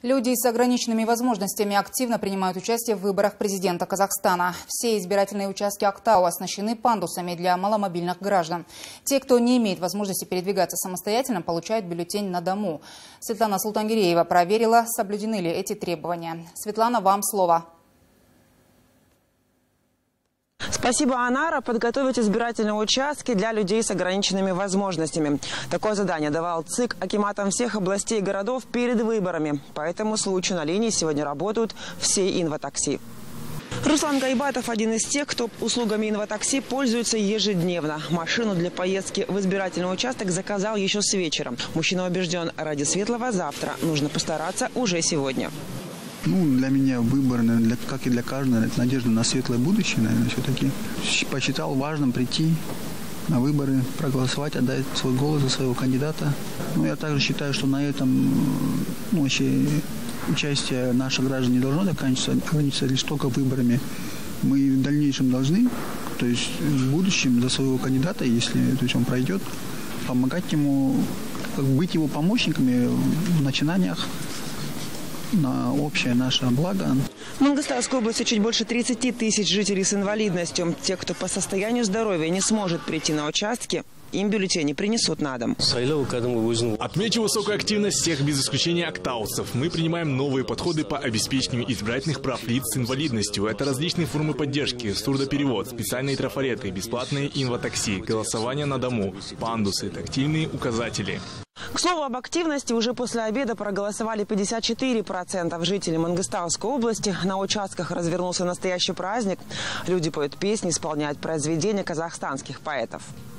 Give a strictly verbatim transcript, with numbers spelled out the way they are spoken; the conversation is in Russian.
Люди с ограниченными возможностями активно принимают участие в выборах президента Казахстана. Все избирательные участки Актау оснащены пандусами для маломобильных граждан. Те, кто не имеет возможности передвигаться самостоятельно, получают бюллетень на дому. Светлана Султангиреева проверила, соблюдены ли эти требования. Светлана, вам слово. Спасибо, Анара. Подготовить избирательные участки для людей с ограниченными возможностями. Такое задание давал ЦИК акиматам всех областей и городов перед выборами. По этому случаю на линии сегодня работают все инватакси. Руслан Гайбатов – один из тех, кто услугами инватакси пользуется ежедневно. Машину для поездки в избирательный участок заказал еще с вечера. Мужчина убежден, ради светлого завтра нужно постараться уже сегодня. Ну, для меня выбор, наверное, как и для каждого, это надежда на светлое будущее, наверное, все-таки. Посчитал важным прийти на выборы, проголосовать, отдать свой голос за своего кандидата. Ну, я также считаю, что на этом ну, вообще участие наших граждан не должно ограничиться, ограничиться лишь только выборами. Мы в дальнейшем должны, то есть в будущем за своего кандидата, если то есть он пройдет, помогать ему, быть его помощниками в начинаниях на общее наше благо. В Мангыстауской области чуть больше тридцати тысяч жителей с инвалидностью. Те, кто по состоянию здоровья не сможет прийти на участки, им бюллетени принесут на дом. Отмечу высокую активность всех без исключения актаусов. Мы принимаем новые подходы по обеспечению избирательных прав лиц с инвалидностью. Это различные формы поддержки, сурдоперевод, специальные трафареты, бесплатные инватакси, голосование на дому, пандусы, тактильные указатели. К слову об активности, уже после обеда проголосовали пятьдесят четыре процента жителей Мангыстауской области. На участках развернулся настоящий праздник. Люди поют песни, исполняют произведения казахстанских поэтов.